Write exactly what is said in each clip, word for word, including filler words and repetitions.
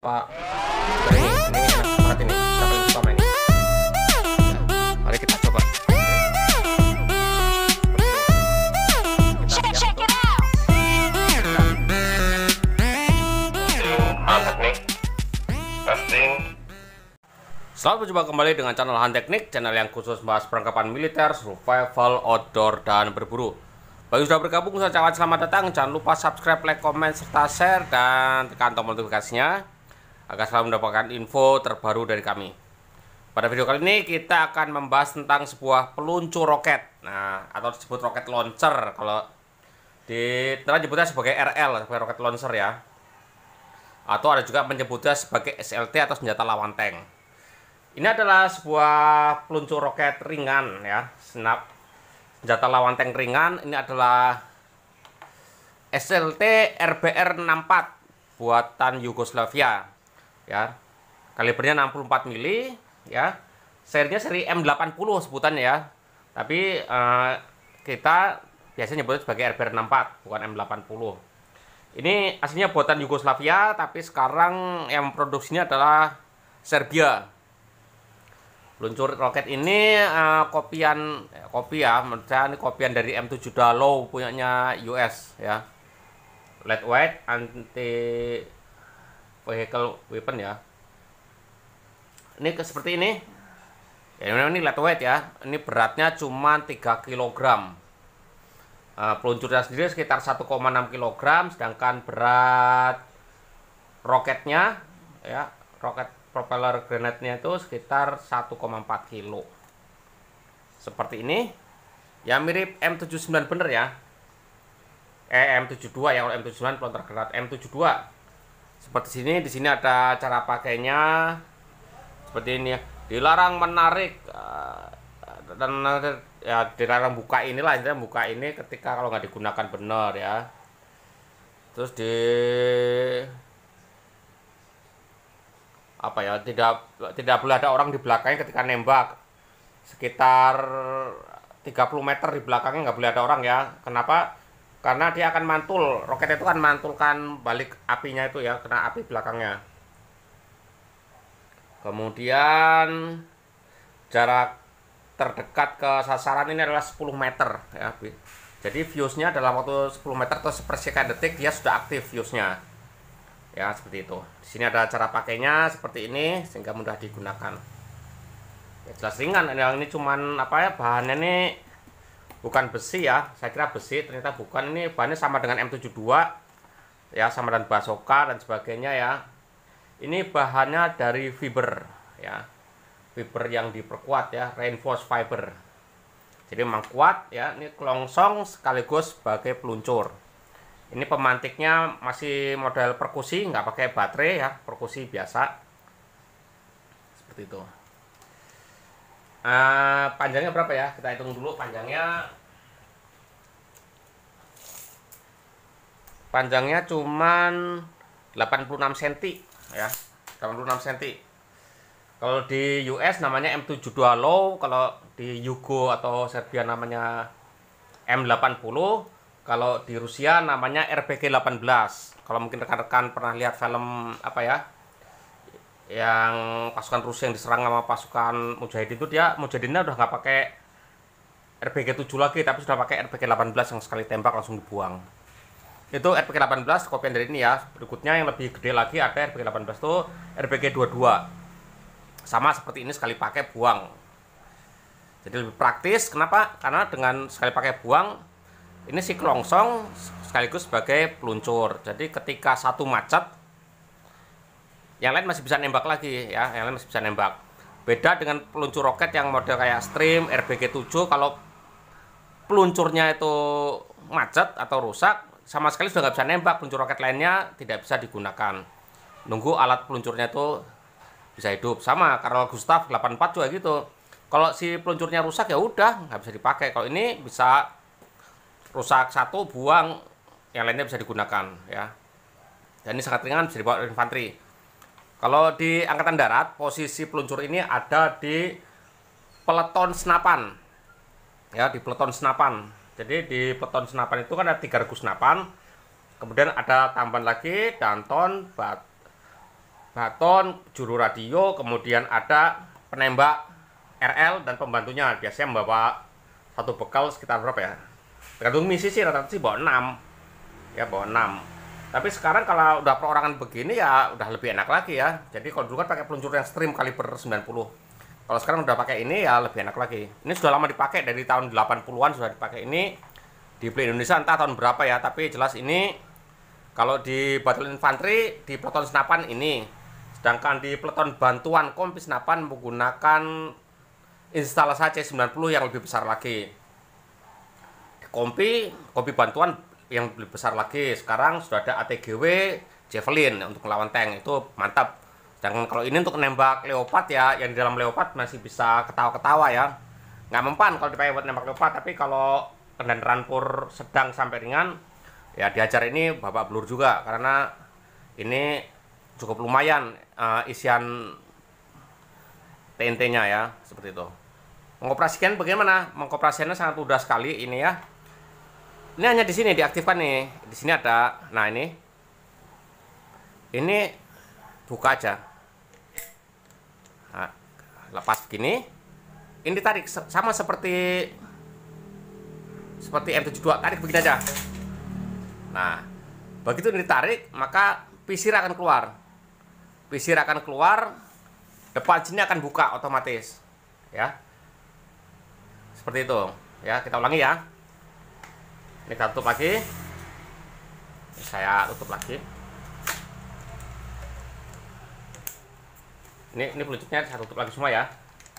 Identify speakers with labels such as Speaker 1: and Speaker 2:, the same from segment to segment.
Speaker 1: Pak, ini ini enak banget ini. Kita paling suka main ini. Nah, mari kita coba. Kita lihat tuh. Mantap nih. Testing. Selamat berjumpa kembali dengan channel Han Teknik, channel yang khusus membahas perlengkapan militer, survival, outdoor, dan berburu. Bagi sudah bergabung, saya ucapkan selamat datang. Jangan lupa subscribe, like, komen, serta share, dan tekan tombol notifikasinya agar selalu mendapatkan info terbaru dari kami. Pada video kali ini kita akan membahas tentang sebuah peluncur roket. Nah, atau disebut roket launcher. Kalau di telah disebutnya sebagai R L, sebagai roket launcher ya. Atau ada juga menyebutnya sebagai S L T atau senjata lawan tank. Ini adalah sebuah peluncur roket ringan ya, senap senjata lawan tank ringan. Ini adalah S L T R B R enam puluh empat buatan Yugoslavia ya. Kalibernya enam puluh empat mili ya. Serinya seri M delapan puluh sebutannya ya. Tapi eh, kita biasanya nyebutnya sebagai R B R enam puluh empat, bukan M delapan puluh. Ini aslinya buatan Yugoslavia, tapi sekarang yang memproduksinya adalah Serbia. Peluncur roket ini uh, kopian ya, kopi ya, menurut saya ini kopian dari M tujuh Dalo punyanya U S ya. Lightweight, anti vehicle weapon ya. Ini ke seperti ini. Ya, ini lightweight ya. Ini beratnya cuma tiga kilogram. Uh, peluncurnya sendiri sekitar satu koma enam kilogram, sedangkan berat roketnya ya, roket propeller grenade-nya itu sekitar satu koma empat kilo. Seperti ini. Ya mirip M tujuh puluh sembilan bener ya. Eh M tujuh puluh dua ya, kalau M tujuh puluh sembilan pelontar granat M tujuh puluh dua. Seperti sini, di sini ada cara pakainya. Seperti ini ya. Dilarang menarik uh, dan ya dilarang buka inilah, intinya buka ini ketika kalau nggak digunakan benar ya. Terus di apa ya, tidak tidak boleh ada orang di belakangnya ketika nembak. Sekitar tiga puluh meter di belakangnya nggak boleh ada orang ya. Kenapa? Karena dia akan mantul, roket itu kan mantulkan balik apinya itu ya, kena api belakangnya. Kemudian jarak terdekat ke sasaran ini adalah sepuluh meter ya. Jadi fuse-nya dalam waktu sepuluh meter atau sepersekian detik dia sudah aktif fuse-nya. Ya, seperti itu. Di sini ada cara pakainya seperti ini sehingga mudah digunakan. Ya, jelas ringan. Yang ini cuman apa ya, bahannya ini bukan besi ya. Saya kira besi, ternyata bukan. Ini bahannya sama dengan M tujuh puluh dua. Ya, sama dengan bazooka dan sebagainya ya. Ini bahannya dari fiber ya. Fiber yang diperkuat ya, reinforced fiber. Jadi memang kuat ya. Ini kelongsong sekaligus sebagai peluncur. Ini pemantiknya masih model perkusi, nggak pakai baterai ya, perkusi biasa. Seperti itu. Uh, panjangnya berapa ya? Kita hitung dulu panjangnya. Panjangnya cuman delapan puluh enam sentimeter ya, delapan puluh enam sentimeter. Kalau di U S namanya M tujuh puluh dua Low, kalau di Yugo atau Serbia namanya M delapan puluh. Kalau di Rusia namanya R P G delapan belas. Kalau mungkin rekan-rekan pernah lihat film apa ya, yang pasukan Rusia yang diserang sama pasukan Mujahidin, itu dia Mujahidinnya udah nggak pakai R P G tujuh lagi, tapi sudah pakai R P G delapan belas yang sekali tembak langsung dibuang. Itu R P G delapan belas, kopian dari ini ya. Berikutnya yang lebih gede lagi ada R P G delapan belas, itu R P G dua puluh dua. Sama seperti ini, sekali pakai buang. Jadi lebih praktis. Kenapa? Karena dengan sekali pakai buang, ini si kelongsong sekaligus sebagai peluncur. Jadi ketika satu macet, yang lain masih bisa nembak lagi ya, yang lain masih bisa nembak. Beda dengan peluncur roket yang model kayak Stream, R B G tujuh, kalau peluncurnya itu macet atau rusak, sama sekali sudah nggak bisa nembak. Peluncur roket lainnya tidak bisa digunakan. Nunggu alat peluncurnya itu bisa hidup. Sama Carl Gustav delapan puluh empat juga gitu. Kalau si peluncurnya rusak ya udah nggak bisa dipakai. Kalau ini bisa rusak satu, buang, yang lainnya bisa digunakan ya. Dan ini sangat ringan, bisa dibawa infanteri. Kalau di angkatan darat, posisi peluncur ini ada di peleton senapan ya, di peleton senapan. Jadi di peleton senapan itu kan ada tiga regu senapan, kemudian ada tambahan lagi danton, bat, baton, juru radio, kemudian ada penembak R L dan pembantunya. Biasanya membawa satu bekal sekitar berapa ya? Tergantung misi sih, rata-rata sih bawa enam. Ya, bawa enam. Tapi sekarang kalau udah perorangan begini ya udah lebih enak lagi ya. Jadi kalau dulu kan pakai peluncur yang stream kaliber sembilan puluh. Kalau sekarang udah pakai ini ya lebih enak lagi. Ini sudah lama dipakai, dari tahun delapan puluhan sudah dipakai ini. Di Play Indonesia entah tahun berapa ya, tapi jelas ini kalau di Battle Infantry di peleton senapan ini. Sedangkan di peleton bantuan kompi senapan menggunakan instalasi C sembilan puluh yang lebih besar lagi. Di kompi, kompi bantuan yang lebih besar lagi. Sekarang sudah ada A T G W Javelin untuk melawan tank, itu mantap. Sedangkan kalau ini untuk nembak Leopard ya, yang di dalam Leopard masih bisa ketawa-ketawa ya, nggak mempan kalau dipakai buat nembak Leopard. Tapi kalau kendaraan rampur sedang sampai ringan ya diajar ini babak belur juga, karena ini cukup lumayan uh, isian T N T-nya ya, seperti itu. Mengoperasikan bagaimana? Mengoperasikannya sangat mudah sekali ini ya. Ini hanya di sini diaktifkan nih. Di sini ada. Nah, ini. Ini buka aja. Nah, lepas begini. Ini ditarik sama seperti seperti M tujuh dua, tarik begini aja. Nah, begitu ini ditarik, maka pisir akan keluar. Pisir akan keluar, depan sini akan buka otomatis. Ya. Seperti itu. Ya, kita ulangi ya. Ini kita tutup lagi. Ini saya tutup lagi. Ini ini peluncurnya saya tutup lagi semua ya.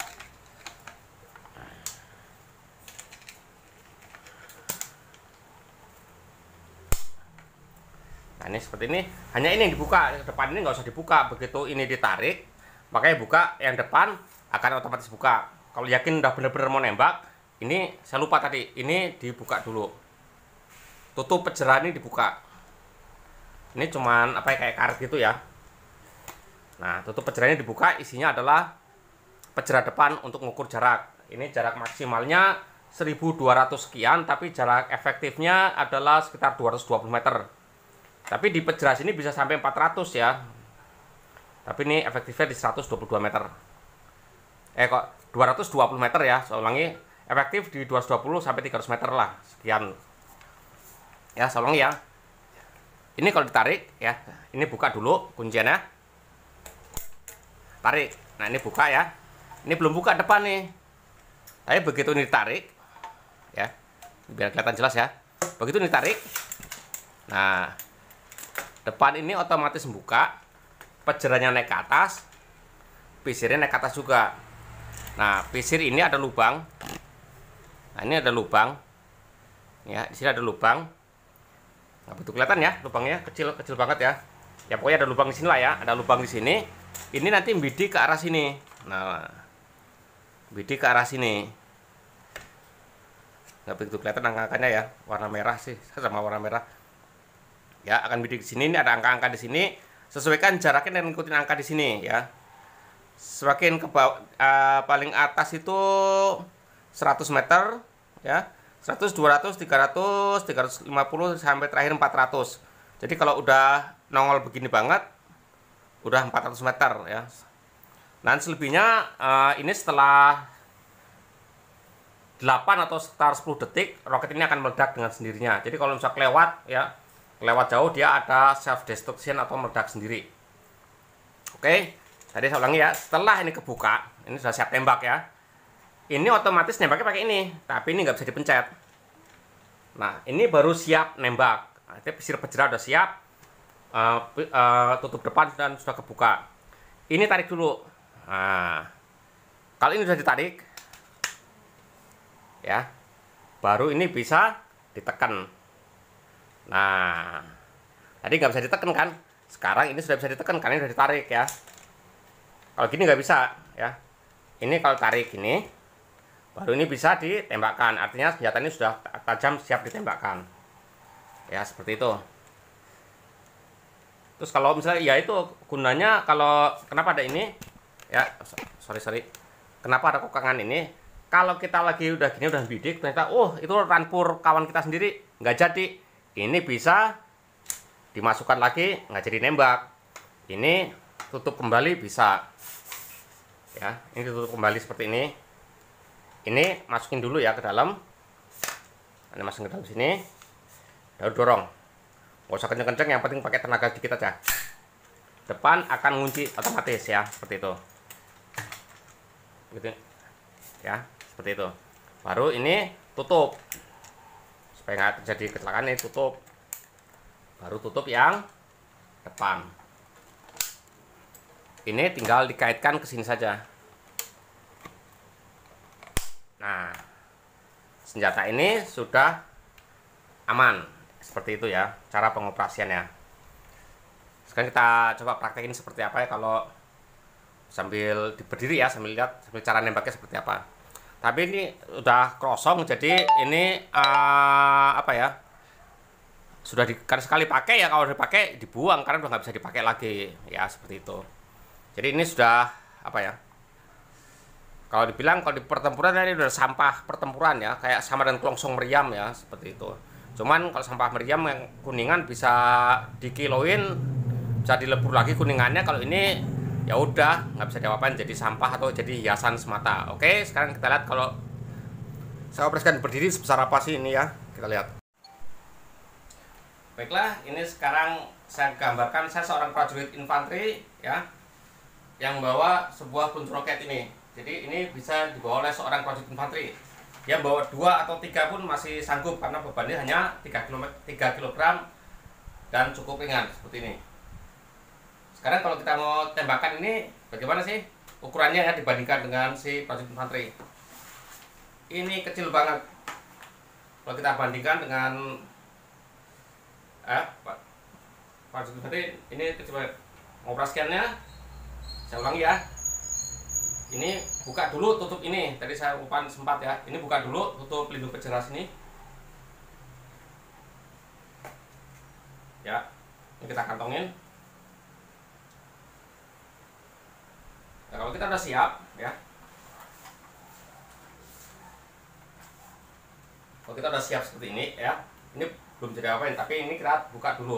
Speaker 1: Nah, ini seperti ini. Hanya ini yang dibuka. Depan ini nggak usah dibuka. Begitu ini ditarik, makanya buka yang depan akan otomatis buka. Kalau yakin udah bener-bener mau nembak, ini saya lupa tadi. Ini dibuka dulu. Tutup pejerah ini dibuka. Ini cuman apa ya, kayak karet gitu ya. Nah, tutup pejerah ini dibuka, isinya adalah pejerah depan untuk mengukur jarak. Ini jarak maksimalnya seribu dua ratus sekian, tapi jarak efektifnya adalah sekitar dua ratus dua puluh meter. Tapi di pejerah sini bisa sampai empat ratus ya. Tapi ini efektifnya di seratus dua puluh dua meter. Eh kok dua ratus dua puluh meter ya. Saya ulangi, efektif di dua ratus dua puluh sampai tiga ratus meter lah. Sekian. Ya, saya ulangi ya. Ini kalau ditarik ya, ini buka dulu kunciannya. Tarik. Nah, ini buka ya. Ini belum buka depan nih. Tapi begitu ini ditarik ya, biar kelihatan jelas ya. Begitu ini ditarik. Nah, depan ini otomatis membuka, pejerahnya naik ke atas, pisirnya naik ke atas juga. Nah, pisir ini ada lubang. Nah, ini ada lubang. Ya, di sini ada lubang. Nggak betul kelihatan ya, lubangnya kecil kecil banget ya. Ya pokoknya ada lubang di sini lah ya, ada lubang di sini. Ini nanti bidik ke arah sini. Nah, bidik ke arah sini. Nggak begitu kelihatan angka-angkanya ya, warna merah sih, sama warna merah. Ya, akan bidik di sini. Ini ada angka-angka di sini. Sesuaikan jaraknya dan ikutin angka di sini ya. Semakin ke bawah, uh, paling atas itu seratus meter ya. seratus, dua ratus, tiga ratus, tiga ratus lima puluh sampai terakhir empat ratus. Jadi kalau udah nongol begini banget, udah empat ratus meter ya. Nah, selebihnya uh, ini setelah delapan atau sekitar sepuluh detik, roket ini akan meledak dengan sendirinya. Jadi kalau misalnya kelewat ya, kelewat jauh, dia ada self destruction atau meledak sendiri. Oke, tadi saya ulangi ya. Setelah ini kebuka, ini sudah siap tembak ya. Ini otomatis nembaknya pakai ini, tapi ini nggak bisa dipencet. Nah, ini baru siap nembak. Nah, itu pisir pejerah udah siap, uh, uh, tutup depan dan sudah kebuka. Ini tarik dulu. Nah, kalau ini sudah ditarik, ya, baru ini bisa ditekan. Nah, tadi nggak bisa ditekan kan? Sekarang ini sudah bisa ditekan karena ini sudah ditarik ya. Kalau gini nggak bisa ya. Ini kalau tarik ini, baru ini bisa ditembakkan. Artinya senjata ini sudah tajam, siap ditembakkan. Ya, seperti itu. Terus kalau misalnya ya itu gunanya, kalau kenapa ada ini? Ya, sorry sorry. Kenapa ada kokangan ini? Kalau kita lagi udah gini udah bidik, ternyata oh itu rampur kawan kita sendiri nggak jadi. Ini bisa dimasukkan lagi, nggak jadi nembak. Ini tutup kembali bisa. Ya, ini tutup kembali seperti ini. Ini masukin dulu ya ke dalam. Ini masukin ke dalam sini. Lalu dorong. Nggak usah kenceng-kenceng, yang penting pakai tenaga dikit aja. Depan akan ngunci otomatis ya, seperti itu. Gitu. Ya, seperti itu. Baru ini tutup. Supaya nggak terjadi kecelakaan, ini tutup. Baru tutup yang depan. Ini tinggal dikaitkan ke sini saja. Nah, senjata ini sudah aman. Seperti itu ya cara pengoperasiannya. Sekarang kita coba praktekin seperti apa ya kalau sambil berdiri ya, sambil lihat sambil cara nembaknya seperti apa. Tapi ini udah kosong, jadi ini uh, apa ya, sudah di, kan sekali pakai ya, kalau dipakai dibuang karena udah nggak bisa dipakai lagi ya, seperti itu. Jadi ini sudah apa ya, kalau dibilang kalau di pertempuran ini udah sampah pertempuran ya, kayak sama dengan kelongsong meriam ya, seperti itu. Cuman kalau sampah meriam yang kuningan bisa dikiloin, bisa dilebur lagi kuningannya. Kalau ini ya udah nggak bisa diapa-apain, jadi sampah atau jadi hiasan semata. Oke, sekarang kita lihat kalau saya operasikan berdiri sebesar apa sih ini ya, kita lihat. Baiklah, ini sekarang saya gambarkan saya seorang prajurit infanteri ya, yang bawa sebuah peluntur roket ini. Jadi ini bisa dibawa oleh seorang prajurit infanteri. Yang bawa dua atau tiga pun masih sanggup karena bebannya hanya tiga kilogram dan cukup ringan seperti ini. Sekarang kalau kita mau tembakan ini bagaimana sih ukurannya ya dibandingkan dengan si prajurit infanteri? Ini kecil banget. Kalau kita bandingkan dengan eh prajurit infanteri, ini kecil banget. Mengoperasikannya, saya ulangi ya. Ini buka dulu, tutup ini. Tadi saya lupa sempat ya. Ini buka dulu, tutup pelindung penjara sini. Ya, ini kita kantongin. Nah, kalau kita udah siap, ya. Kalau kita udah siap seperti ini, ya. Ini belum jadi apain, tapi ini kita buka dulu.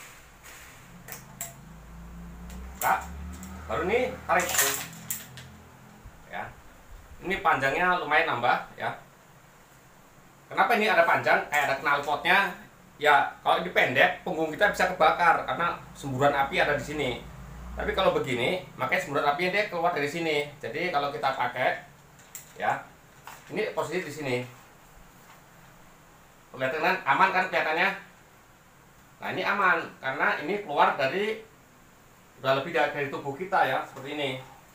Speaker 1: Buka. Baru ini tarik. Ya, ini panjangnya lumayan nambah ya. Kenapa ini ada panjang kayak ada knalpotnya ya? Kalau ini pendek, punggung kita bisa kebakar karena semburan api ada di sini. Tapi kalau begini, makanya semburan apinya dia keluar dari sini. Jadi kalau kita pakai ya, ini posisi di sini. Kelihatan kan? Aman kan kelihatannya? Nah, ini aman karena ini keluar dari udah lebih dari tubuh kita ya, seperti ini.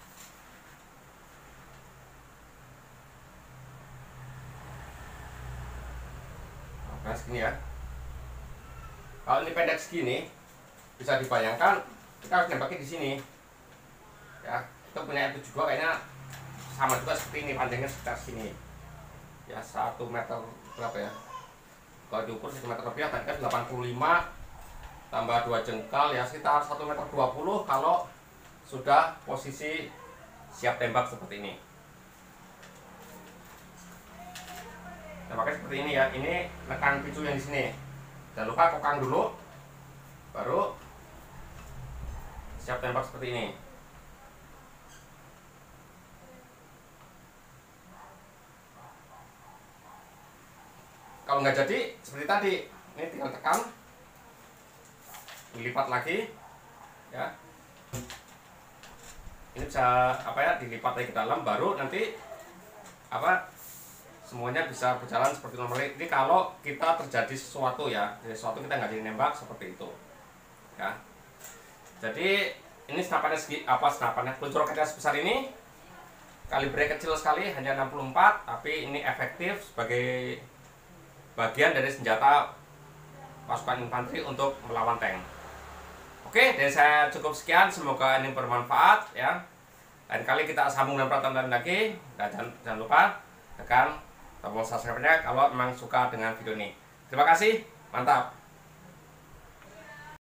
Speaker 1: Nah, segini ya. Kalau ini pendek segini, bisa dibayangkan kita harus nembaknya di sini. Ya, kita punya M tujuh dua kayaknya sama juga seperti ini, panjangnya sekitar sini. Ya, satu meter berapa ya? Kalau diukur satu meter lebih, tadi kan delapan puluh lima tambah dua jengkal ya, sekitar satu meter dua puluh kalau sudah posisi siap tembak seperti ini. Tembaknya seperti ini ya. Ini tekan picu yang di sini. Jangan lupa kokang dulu, baru siap tembak seperti ini. Kalau nggak jadi seperti tadi, ini tinggal tekan, dilipat lagi, ya. Ini bisa apa ya, dilipat lagi ke dalam, baru nanti apa? Semuanya bisa berjalan seperti normal. Ini kalau kita terjadi sesuatu ya, sesuatu kita nggak jadi nembak seperti itu, ya. Jadi ini senapannya segi apa senapannya peluntur roketnya sebesar ini, kalibre kecil sekali hanya enam puluh empat, tapi ini efektif sebagai bagian dari senjata pasukan infanteri untuk melawan tank. Oke, dari saya cukup sekian, semoga ini bermanfaat ya. Lain kali kita sambung dengan pertemuan lagi. Dan jangan, jangan lupa tekan tombol subscribe-nya kalau memang suka dengan video ini. Terima kasih, mantap.